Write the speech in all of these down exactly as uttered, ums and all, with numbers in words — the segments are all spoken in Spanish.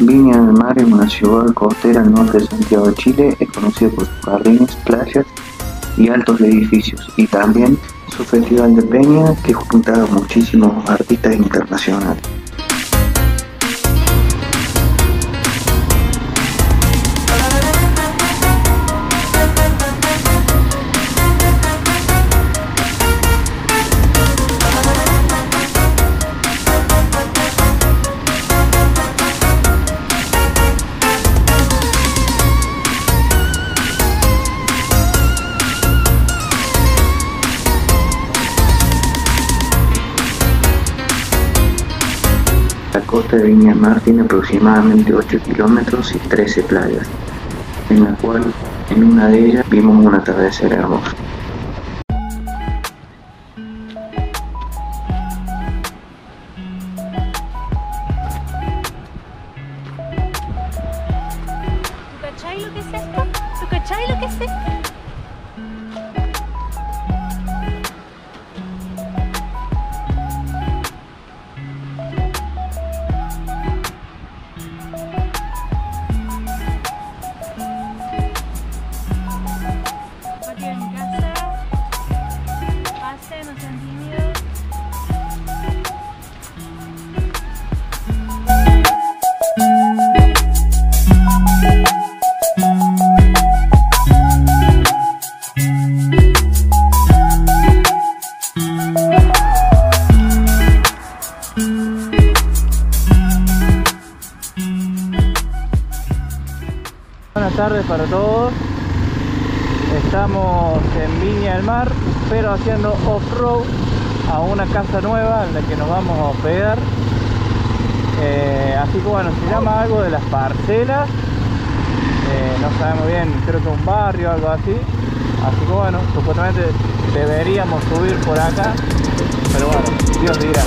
Viña del Mar es una ciudad costera al norte de Santiago de Chile, es conocida por sus jardines, playas y altos edificios, y también su festival de peña que junta a muchísimos artistas internacionales. La costa de Viña del Mar tiene aproximadamente ocho kilómetros y trece playas, en la cual en una de ellas vimos un atardecer hermoso. ¿Tú cachai lo que es esto? ¿Tú cachai lo que es esto? Buenas tardes para todos. Estamos en Viña del Mar, pero haciendo off-road a una casa nueva en la que nos vamos a hospedar. Eh, así que bueno, se llama algo de las parcelas. Eh, no sabemos bien, creo que un barrio o algo así. Así que bueno, supuestamente deberíamos subir por acá, pero bueno, Dios dirá.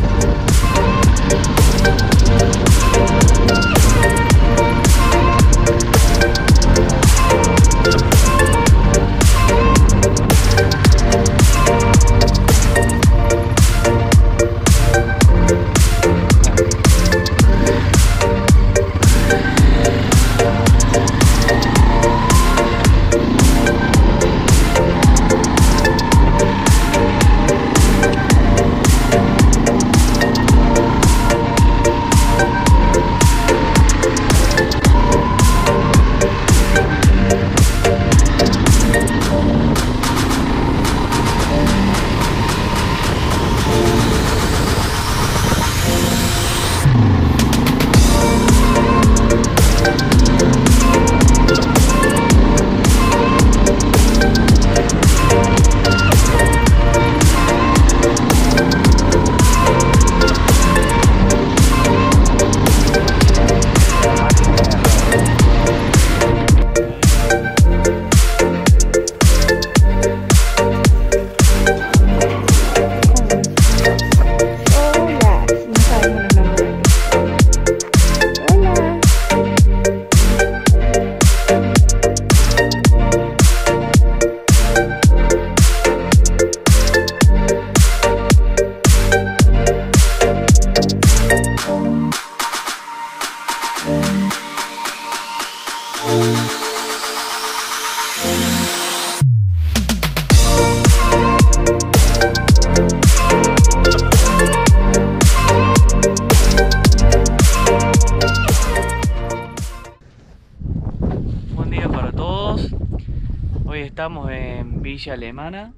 Hoy estamos en Villa Alemana,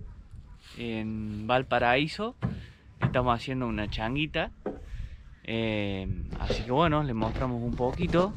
en Valparaíso. Estamos haciendo una changuita. Eh, así que bueno, les mostramos un poquito.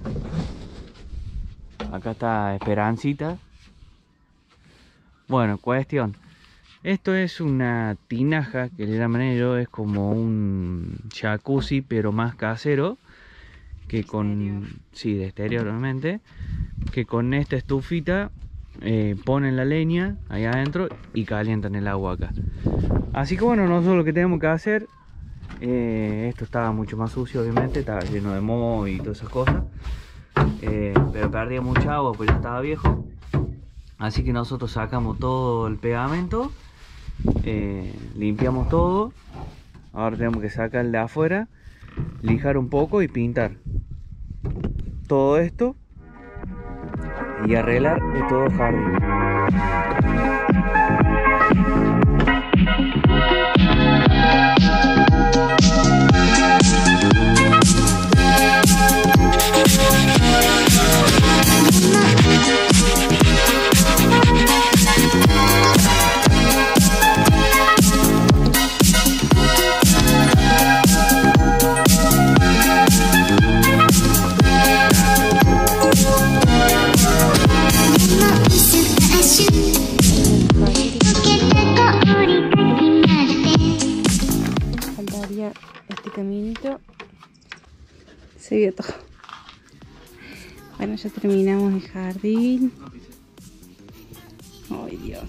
Acá está Esperancita. Bueno, cuestión. Esto es una tinaja que le llaman ellos. Es como un jacuzzi, pero más casero. Que con... Sí, de exterior obviamente. Que con esta estufita eh, ponen la leña ahí adentro y calientan el agua acá. Así que bueno, nosotros lo que tenemos que hacer, eh, esto estaba mucho más sucio obviamente, estaba lleno de moho y todas esas cosas, eh, pero perdía mucha agua porque ya estaba viejo. Así que nosotros sacamos todo el pegamento, eh, limpiamos todo. Ahora tenemos que sacar el de afuera, lijar un poco y pintar. todo esto y arreglar estos dos jardines. Este caminito se vio todo. Bueno, ya terminamos el jardín. Ay, Dios,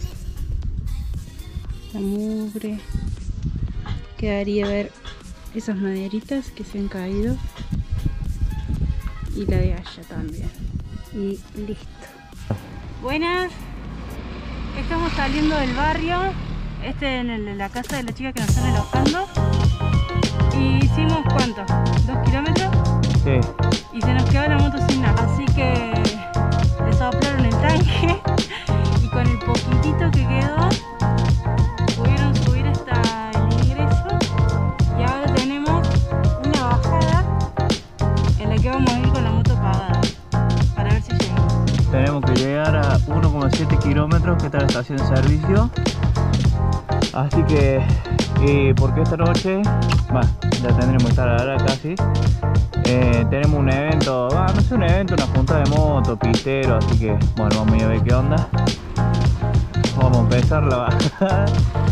la mugre. Quedaría ver esas maderitas que se han caído y la de allá también. Y listo. Buenas, estamos saliendo del barrio. Este es en la casa de la chica que nos están alojando. Y hicimos, ¿cuánto? ¿Dos kilómetros? Sí. Y se nos quedó la moto sin nada. Así que le soplaron el tanque. Y con el poquitito que quedó, pudieron subir hasta el ingreso. Y ahora tenemos una bajada en la que vamos a ir con la moto pagada. Para ver si llegamos. Tenemos que llegar a uno coma siete kilómetros, que está la estación de servicio. Así que, eh, porque esta noche, bah, ya tendremos que estar ahora casi, eh, tenemos un evento, bah, no sé, un evento, una junta de moto, pistero, así que, bueno, vamos a ir a ver qué onda. Vamos a empezar la bajada.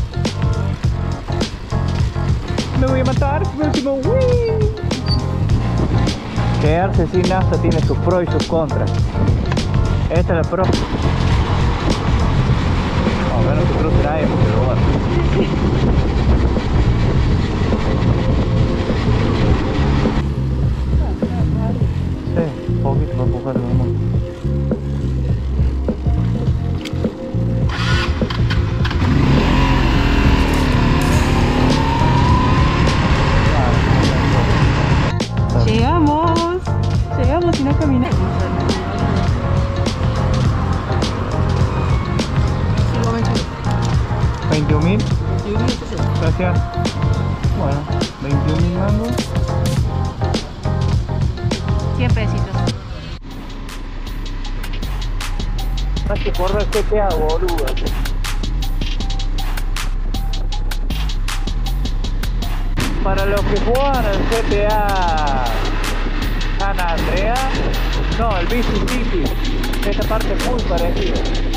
Me voy a matar, mi último win. Quedarse sin nafta tiene sus pros y sus contras. Esta es la pro. A ver, no te cruce nadie porque lo va. Sí, un poquito para empujar el amor. Llegamos, llegamos y no caminamos. veintiún mil. Gracias. Bueno, veintiún mil mangos. cien pesitos. Hay que correr G T A, boludo. Para los que juegan el G T A San Andreas, no, el Vice City, esta parte es muy parecida.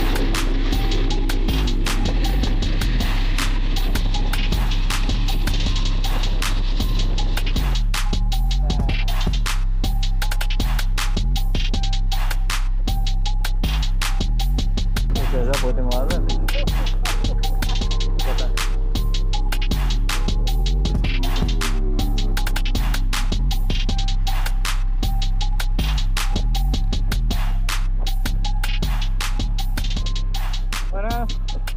Ya porque tengo algo. Bueno,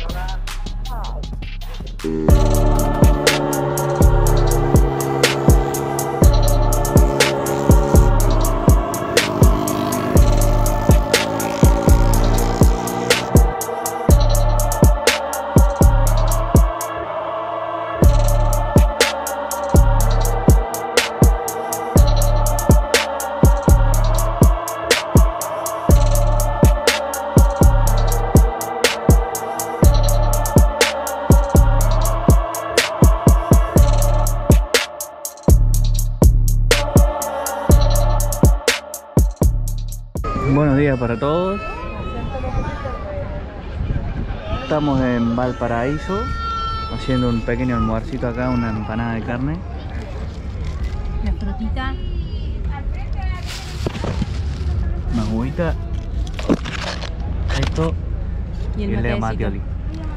buenos días para todos. Estamos en Valparaíso haciendo un pequeño almuercito acá, una empanada de carne. La frutita. Una juguita. Esto Y el, y el Leo matecito. Mattioli.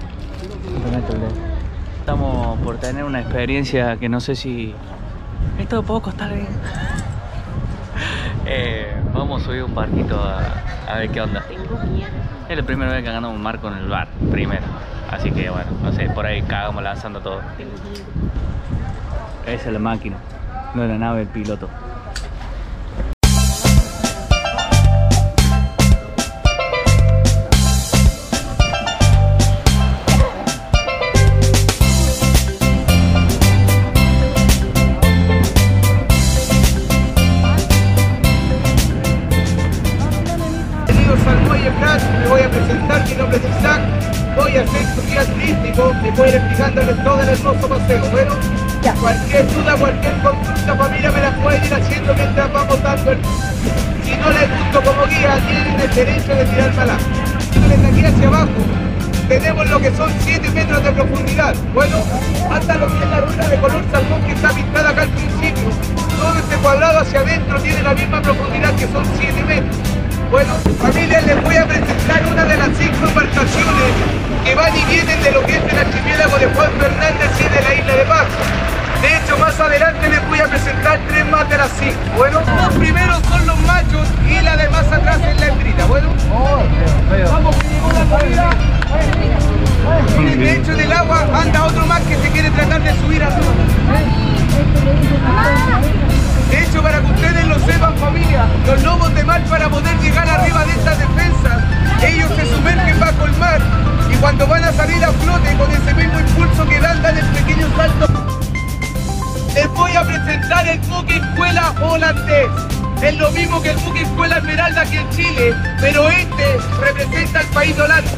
Estamos por tener una experiencia que no sé si... Esto puede costar bien. eh, vamos a subir un barquito a, a ver qué onda. Es la primera vez que ganamos un marco en el bar, primero. Así que bueno, no sé, por ahí cagamos lanzando todo. Esa es la máquina, no es la nave del piloto. que pueden explicándoles todo el hermoso paseo. Bueno, ya. Cualquier duda, cualquier consulta, familia, me la pueden ir haciendo mientras vamos dando el... Si no les gusto como guía, tienen el derecho de tirar para adelante. Desde aquí hacia abajo tenemos lo que son siete metros de profundidad. Bueno, hasta lo que es la ruta de color salmón que está pintada acá al principio. Todo este cuadrado hacia adentro tiene la misma profundidad que son siete metros. Bueno, familia, les voy a presentar una de las cinco embarcaciones que van y vienen de lo que es el archipiélago de Juan Fernández y de la isla de Pascua. De hecho, más adelante les voy a presentar tres más de las cinco. Bueno, los primeros son los machos y la de más atrás es la hembrita. Bueno, vamos, que llegó la comida. Miren, de hecho, en el agua anda otro más que se quiere tratar de subir arriba. De hecho, para que ustedes lo sepan, familia, los lobos de mar, para poder llegar arriba de estas defensas, ellos se sumergen bajo el mar y cuando van a salir a flote con ese mismo impulso que dan, dan el pequeño salto. Les voy a presentar el buque escuela holandés. Es lo mismo que el buque escuela Esmeralda aquí en Chile, pero este representa al país de Holanda.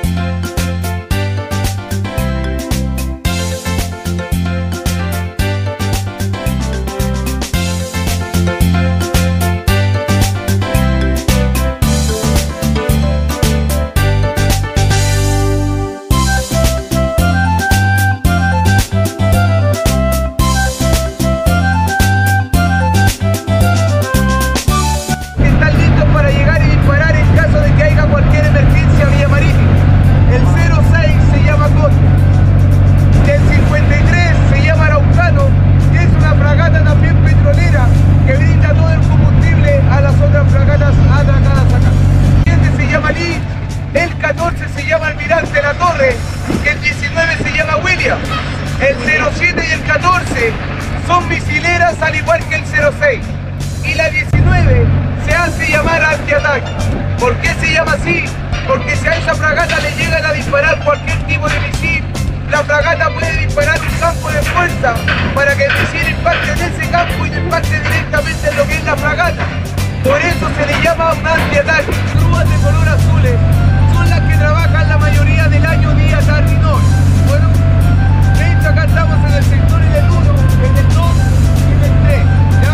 El cero siete y el catorce son misileras al igual que el cero seis y la diecinueve se hace llamar antiataque. ¿Por qué se llama así? Porque si a esa fragata le llegan a disparar cualquier tipo de misil, la fragata puede disparar un campo de fuerza para que el misil impacte en ese campo y no impacte directamente en lo que es la fragata. Por eso se le llama un antiataque. Grúas de color azules son las que trabajan la mayoría del año día, tarde y noche. Bueno, de hecho acá estamos en el sector del uno, en el dos y en el tres, ¿ya?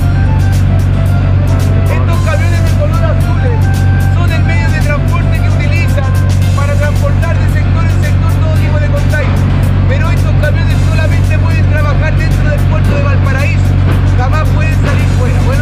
Estos camiones de color azules son el medio de transporte que utilizan para transportar de sector en sector todo tipo de containers. Pero estos camiones solamente pueden trabajar dentro del puerto de Valparaíso, jamás pueden salir fuera. Bueno,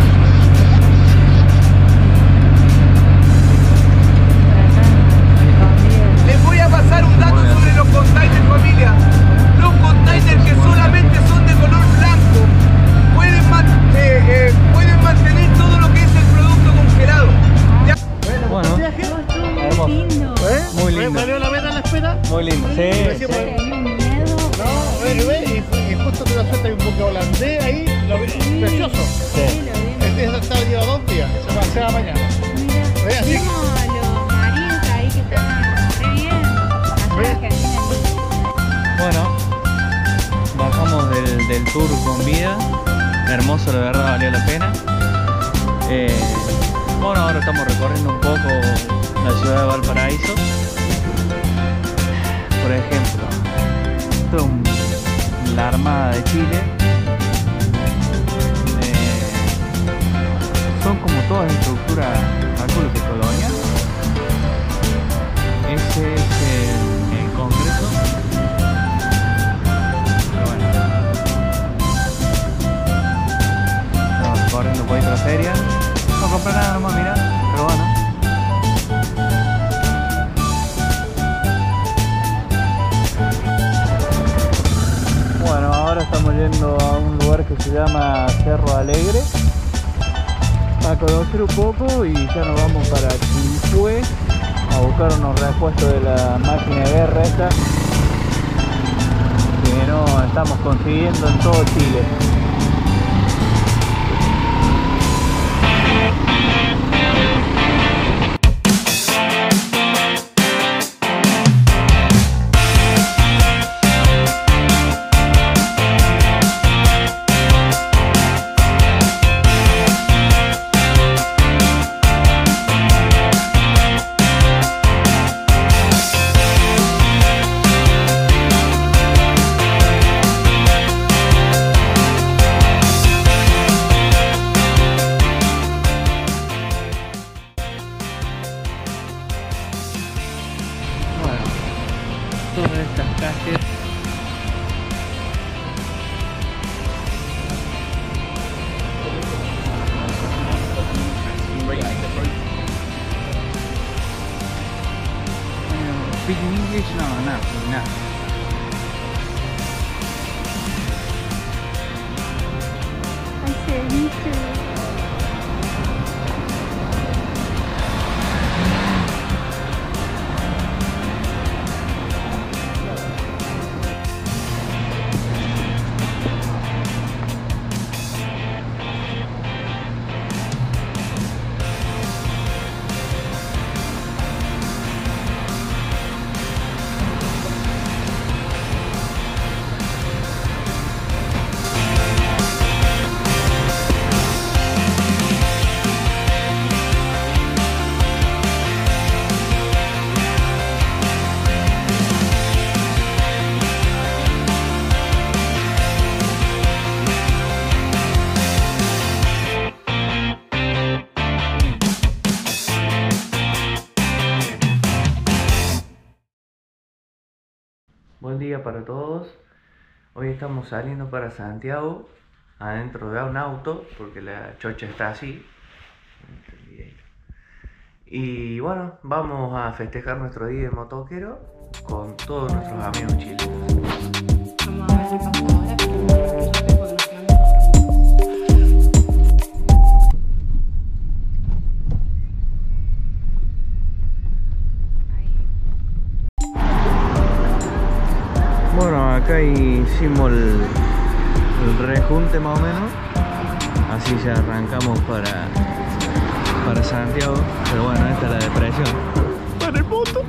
les voy a pasar un dato sobre los containers, familia. Los containers que solamente son de color blanco pueden, man eh, eh, pueden mantener todo lo que es el producto congelado. ¿Ya? Bueno, Muy lindo. ¿Eh? Muy lindo. ¿Valió la pena la espera? muy lindo. Sí, sí. Tenía miedo. No, ve, ve, y, y justo te la suelta hay un buque holandés ahí, lo, precioso. Sí. Este está lleva dos días, se va, se va mañana. Mira, Ve, así. vimos los marines ahí que están re bien. Ve. Allá que vienen. Bueno, bajamos del, del tour con vida. Hermoso, la verdad, valió la pena. Eh, bueno, ahora estamos recorriendo un poco la ciudad de Valparaíso. Por ejemplo, esto es un- la Armada de Chile. Eh, son como todas estructuras, calculo que colonial. Ese es el, el Congreso. Pero bueno, estamos recorriendo un poquito la feria. No compré nada nomás, mira, pero bueno. Bueno, ahora estamos yendo a un lugar que se llama Cerro Alegre a conocer un poco y ya nos vamos para Quilpué a buscar unos repuestos de la máquina de guerra esta que no estamos consiguiendo en todo Chile. speaking English? No, nothing, nothing. I say me too. Buen día para todos. Hoy estamos saliendo para Santiago, adentro de un auto, porque la chocha está así. Y bueno, vamos a festejar nuestro día de motoquero con todos nuestros amigos chilenos. Vamos a ver qué pasa ahora, pero yo tengo que nos quedamos Bueno, acá hicimos el, el rejunte más o menos, así ya arrancamos para, para Santiago, pero bueno, esta es la depresión. Para el moto,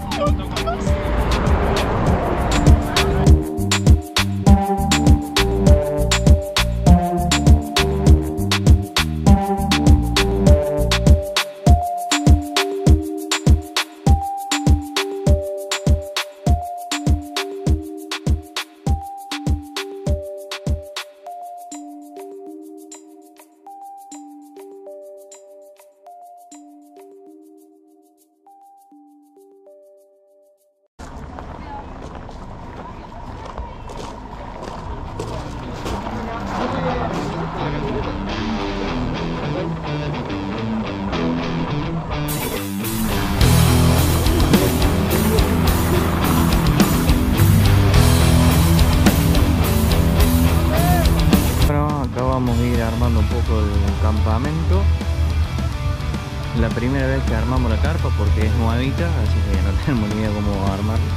vamos a ir armando un poco el campamento. La primera vez que armamos la carpa porque es nuevita, así que no tenemos ni idea cómo armarla.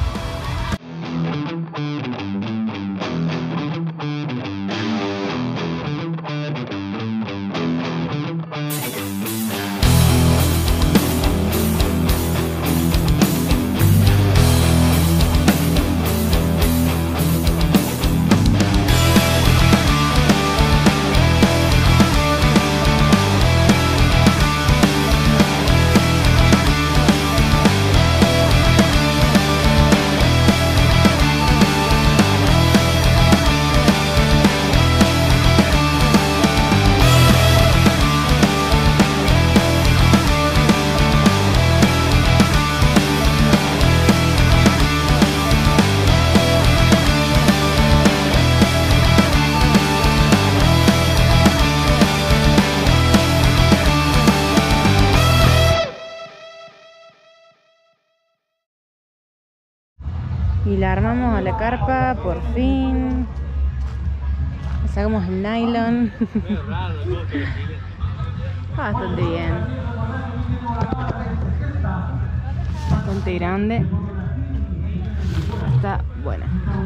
y la armamos a la carpa, por fin. Le sacamos el nylon. Bastante bien. Bastante grande. Está buena.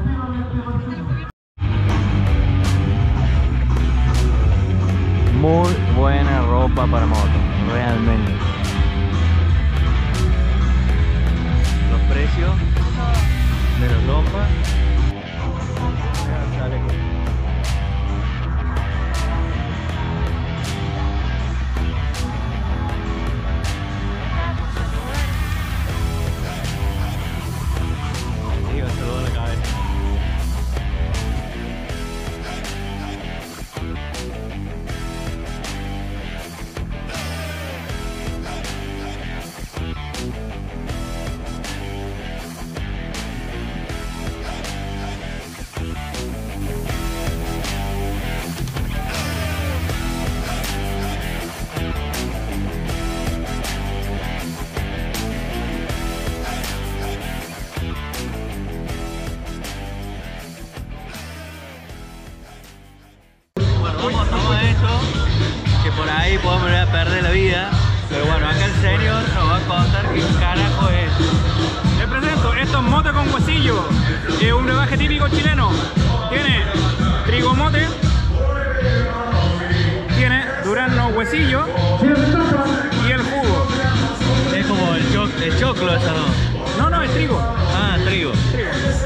Muy buena ropa para moto, realmente. Los precios de los lompas. perder la vida. Pero bueno, acá el señor nos va a contar qué carajo es. Les presento, esto es mote con huesillo. Es un brebaje típico chileno. Tiene trigo mote, tiene durazno huesillo y el jugo. Es como el, choc el choclo, esa no. No, no, el trigo. Ah, trigo. Trigo.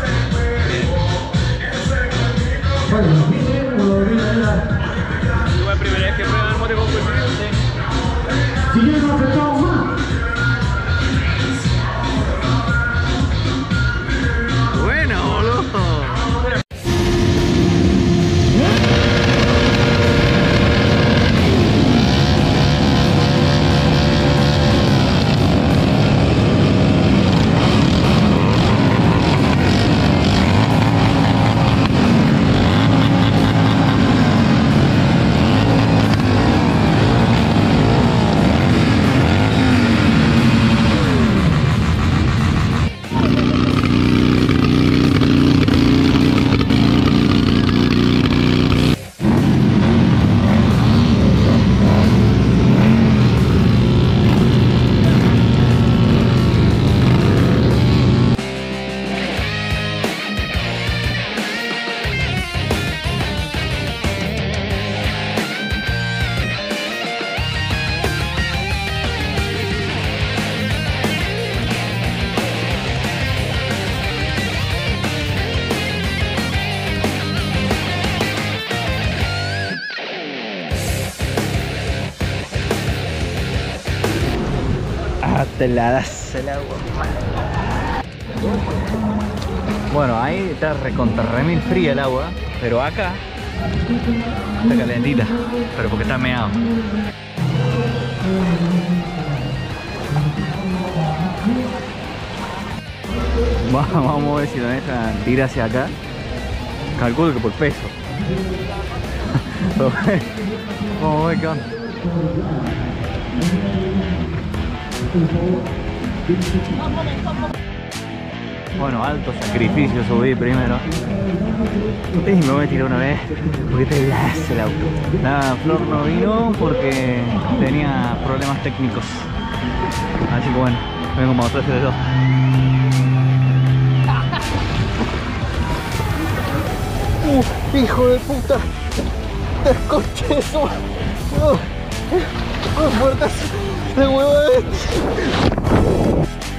¿Tú es la primera vez que pruebas el mote con huesillo? Sí. Bueno, boludo. Te la das el agua. Bueno, ahí está recontra remil fría el agua, pero acá está calentita, pero porque está meado. Vamos a ver si lo dejan tirar hacia acá. Calculo que por peso. Vamos a ver qué onda. Bueno, alto sacrificio subir primero. Y me voy a tirar una vez porque te las el auto. La Flor no vino porque tenía problemas técnicos. Así que bueno, vengo a mostrarse yo. Uh, hijo de puta. Coche eso. Uh, uh, puertas de huevo.